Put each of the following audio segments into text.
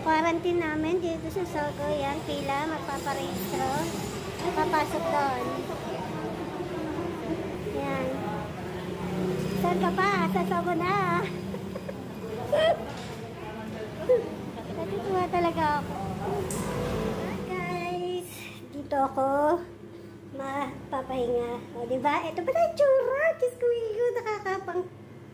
Quarantine namin dito sa Sogo. Yan, pila, magpaparehistro. Papasok doon. Yan. Saan ka pa? Sa Sogo na. Natutuwa talaga ako. Guys, dito ako mapapahinga. O, diba? Ito ba na yung tsura? Diyos ko, nakakapang...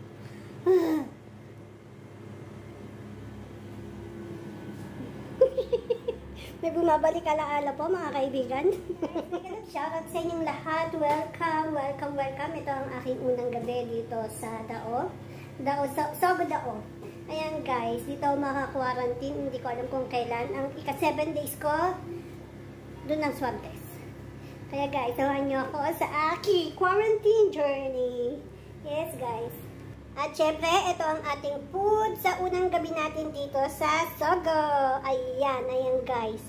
May bumabalik alaala po mga kaibigan. Shoutout sa inyong lahat. Welcome, welcome, welcome. Ito ang aking unang gabi dito sa Dao. Sogo Dao. Ayan guys, dito ako maka-quarantine. Hindi ko alam kung kailan. Ang ika-7 days ko, doon ang swab test. Kaya guys, samahan nyo ako sa aking quarantine journey. Yes guys. At syempre, ito ang ating food sa unang gabi natin dito sa Sogo. Ayan, ayan guys.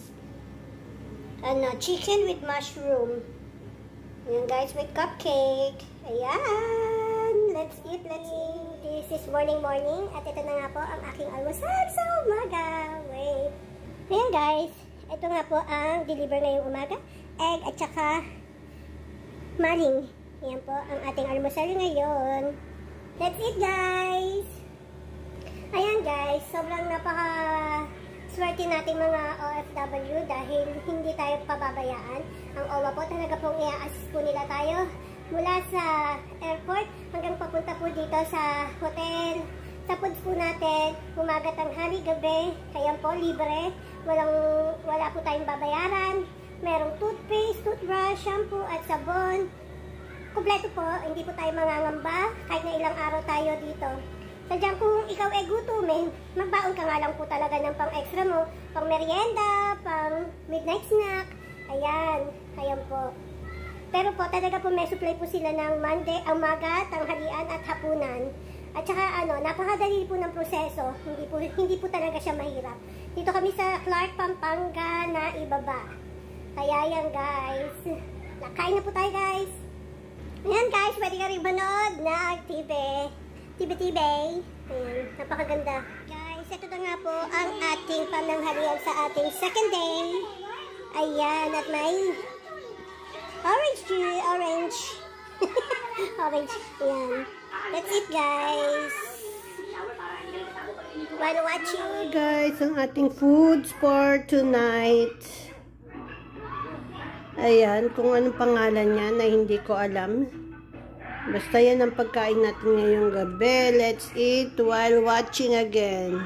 Chicken with mushroom. Ayan guys, with cupcake. Ayan. Let's eat, let's eat. This is morning. At ito na nga po ang aking almusal sa umaga. Wait. Ayan guys. Ito nga po ang deliver ngayong umaga. Egg at saka maling. Ayan po ang ating almusal ngayon. Let's eat guys! Ayan guys, sobrang napaka-swerte nating mga OFW dahil hindi tayo pababayaan. Ang OWA po talaga pong i-assist po nila tayo mula sa airport hanggang papunta po dito sa hotel. Sa foods po natin, umaga, tanghali, gabi, kaya po libre. Wala po tayong babayaran. Merong toothpaste, toothbrush, shampoo at sabon. Kompleto po, hindi po tayo mangangamba kahit na ilang araw tayo dito. Sadyang kung ikaw ay gutumin, magbaon ka nga lang po talaga ng pang extra mo, pang merienda, pang midnight snack. Ayan, ayan po. Pero po, talaga po may supply po sila ng Monday, umaga, tanghalian at hapunan. At saka napakadali po ng proseso, hindi po talaga siya mahirap. Dito kami sa Clark, Pampanga na ibaba. Kaya yan guys. Nakain na po tayo guys. Ayan guys, pwede ka rin manood ng TV. Ayan, napakaganda. Guys, ito na nga po ang ating pananghalian sa ating second day. Ayan, at may orange. Orange. Ayan. That's it guys. While watching. Guys, ang ating foods for tonight. Ayan, kung anong pangalan niya na hindi ko alam. Basta yan ang pagkain natin ngayong gabi. Let's eat while watching again.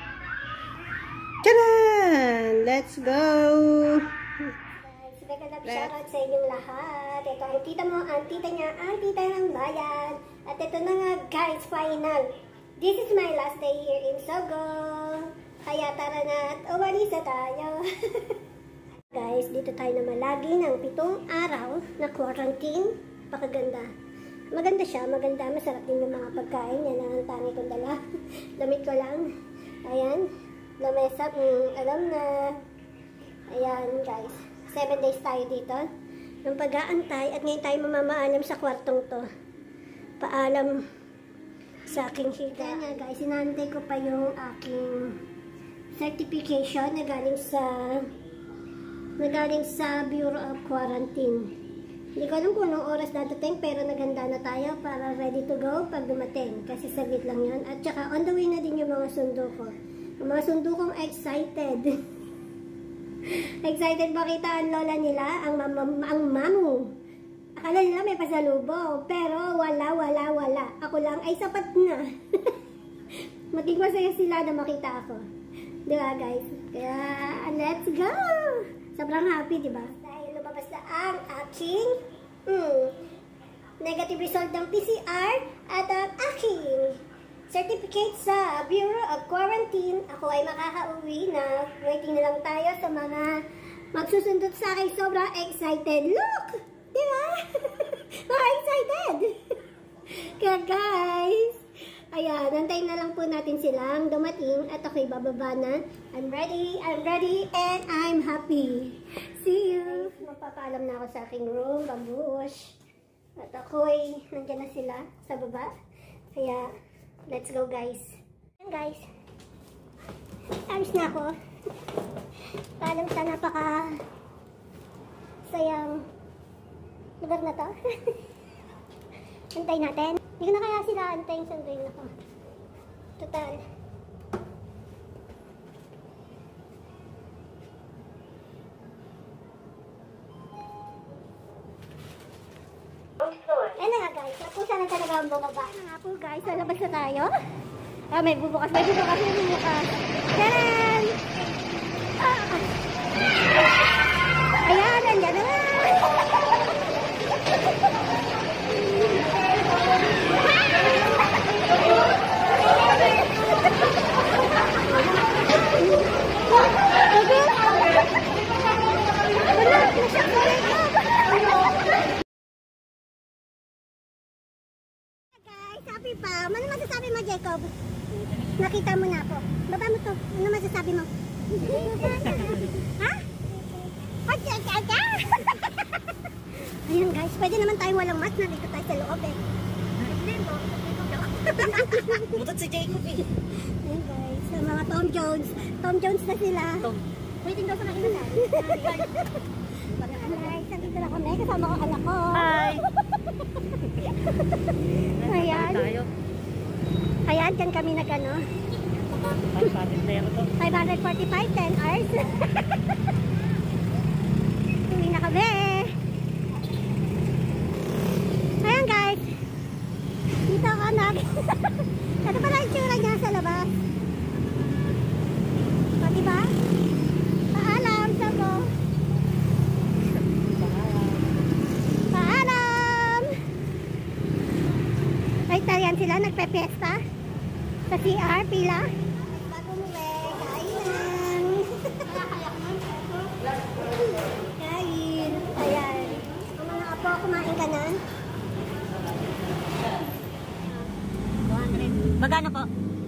Tcharan! Let's go! Guys, magandang shoutout sa inyong lahat. Ito ang tita mo, ang tita niya, ang tita ng bayan. At ito na nga guys, final. This is my last day here in Sogo. Kaya tara na at umalis na tayo. Guys, dito tayo naman lagi ng 7 araw na quarantine. Pakaganda. Maganda siya, maganda. Masarap din yung mga pagkain. Yan ang tangi kong dala. Damit ko lang. Ayan. Lamesa. Alam na. Ayan, guys. 7 days tayo dito. Ng pag-aantay. At ngayon tayo mamamaalam sa kwartong to. Paalam sa aking higa. Kaya nga, guys. Sinantay ko pa yung aking certification na galing sa Bureau of Quarantine. Hindi ko alam kung anong oras dadating pero naghanda na tayo para ready to go pag dumating. Kasi saglit lang yan. At saka on the way na din yung mga sundo ko. Yung mga sundo kong excited. Excited makita ang lola nila, ang mamu. Akala nila may pasalubong. Pero wala. Ako lang ay sapat na. Maging masaya sila na makita ako. Diba guys? Kaya let's go! Sobrang happy, diba? Dahil lumabas na ang aking negative result ng PCR at ang aking certificate sa Bureau of Quarantine. Ako ay makakauwi na. Waiting na lang tayo sa mga magsusundot sa akin. Sobrang excited. Look! Diba? Excited! Kaya guys, ayan, nantayin na lang po natin silang dumating at ako'y bababa na. I'm ready, and I'm happy. See you! Magpapaalam na ako sa aking room, babush. At ako'y nandiyan na sila sa baba. Kaya, let's go guys. Ayan guys. Ayos na ako. Paalam sa napaka sayang lugar na to. Antay natin. Hindi ko na kaya sila antayin, sunduin ako. Total. Ayan na nga guys, napusa na talaga ang bumaba. Ayan nga po guys, lalabas na tayo. Ah, may bubukas. Taran! Ayan, andyan na nga! Sabi pa, ano masasabi mo, Jacob? Nakita mo na ako. Baba mo to. Ano masasabi mo? Ha? Ayan guys, pwede naman tayo walang mask. Nandito tayo sa loob eh. Mutot si Jacob eh. Ayan guys, sa mga Tom Jones. Tom Jones na sila. Waiting daw sa kanila na. Guys, nandito na kami. Kasama ko anak ko. Hi! Ayan. Ayan, dyan kami nag-ano. 545, 10 hours. Uwi na kami. Ayan guys. Dito ako nag. Ito pala yung tsura niya sa labas. O diba? Paalam sa mo. Paalam. Ay, tarihan sila. Nagpe-fiesta. Sa CR, pila. Bago mo kain. Kain. Ayan. Ang mga apo, kumain ka na. Magkano po?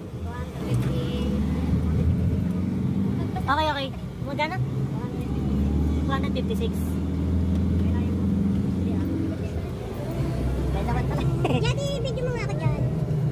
250. Okay. Magkano? 156. Jadi, video mo nga ako dyan.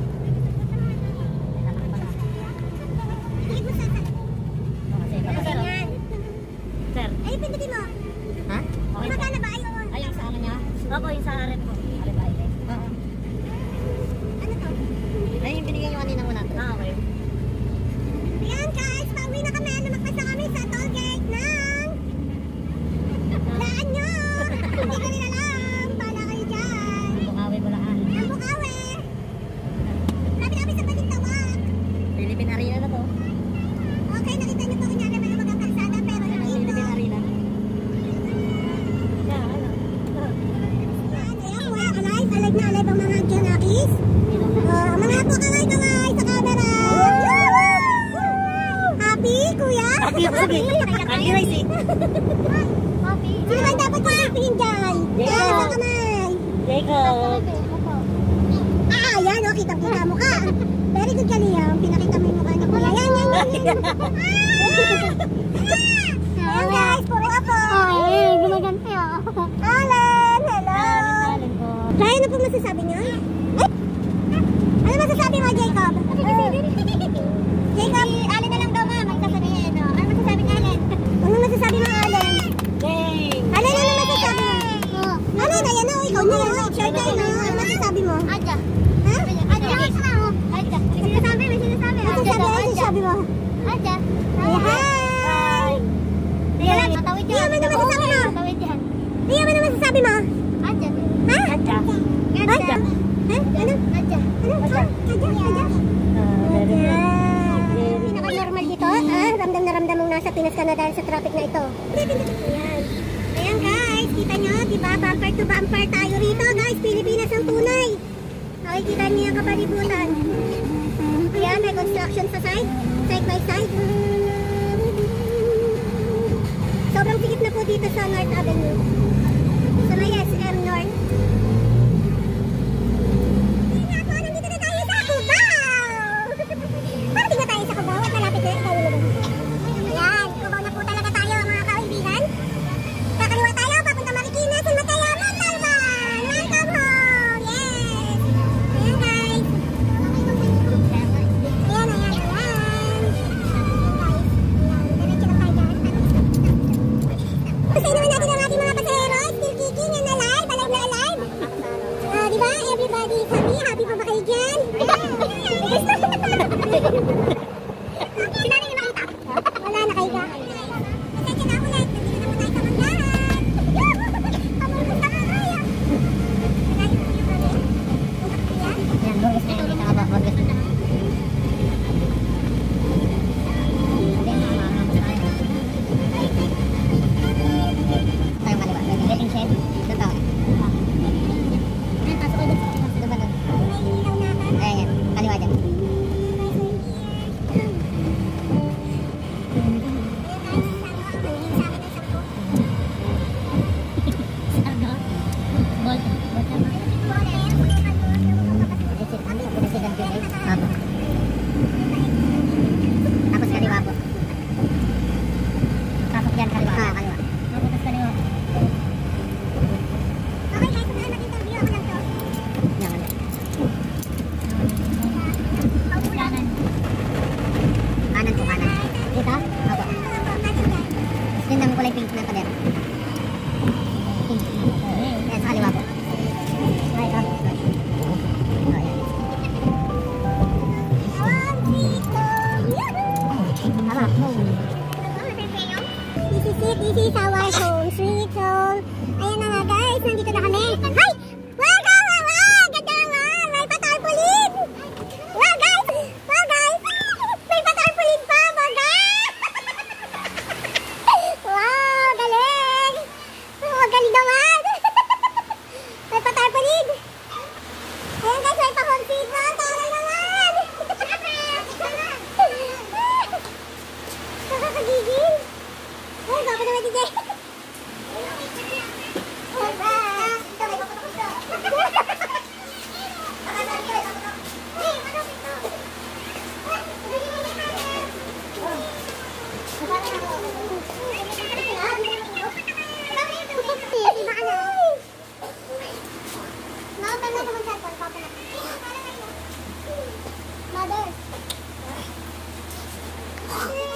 Sige mo sa yan. Sir. Ay, pindutin mo. Ha? Okay. Magkano ba? Ayun. Ayun sa ano niya? Opo, yung sa rep po. Oo. Ano to? Ayun yung binigyan yung kanina muna. Okay. Ayan guys, pauwi na kami. Lumagpas na kami sa toll gate ng Laan nyo. Hindi ko rin alam. Pala kayo dyan. Bukawi mo lang. Ang Bukawi. Labi-labi sa Balintawak. Philippine Arena na to. Okay, nakita niyo po kunyari may mga kalsada pero hindi ito. Philippine Arena. Yan, ayan, wala ka live. Alive na alive ang mga Janakis. Mga po kaway sa camera. Happy, kuya? Happy ako sabi. Happy rice eh. Sino ba dapat yung dyan? Yan, sa kamay. Jacob. Ayan, o, kitang-kita mo ka. Very good ka, Liam. Pinakita mo yung mukha niya, kuya. Yan. Ayan, guys, puro apo. Ay, gumaganti, o. Alan, hello. Kaya na po masasabi niyo? Ano masasabi mo, Jacob? Jacob, Alan na lang daw, ma. Magsasabihin, no? Ano masasabi ni Alan? Ano masasabi mo, Alan? Dang. Alan, ano masasabi mo? Alan, ayan na, ikaw na. Short time, no? Ano masasabi mo? Adja. Ha? Adja. Adja. May sinasabi. Masasabi mo? Adja. Hi! Liam, ano masasabi mo? Liam, ano masasabi mo? Adja. Ha? Adja. Adja. Ha? Ano? Adja. Ano? Adja. Pinaka-normal dito. Ramdam na ramdam mong nasa Pinas ka na dahil sa traffic na ito. Ayan. Ayan guys, kita nyo, diba? Bumper to bumper tayo rito guys. Pilipinas ang tunay. Nakikita niyo yung kapalibutan. Ayan, may construction sa side by side. Sobrang sikip na po dito sa North Avenue. Sa may SM North. Ayan po, nandito na tayo sa Cubao! Parating na tayo sa Cubao at malapit na tayo naman. Ayan, Cubao na po talaga tayo mga kaibigan. Kakaliwa tayo, papunta Marikina, San Mateo, Montalban! Welcome home! Yes! Ayan guys. Ayan. back home. This is it. This is our home. Sweet home. Ayan na nga guys. Nandito na kami. Hi! Wow! Wow! Ganda naman! May patarpulin! Wow guys! Wow guys! May patarpulin pa! Baga! Wow! Galing! Oh, galing naman! May patarpulin! Ayan guys, may pa-home seat na! Tara naman! Nakakagigil! Ay, baka naman DJ! Mother!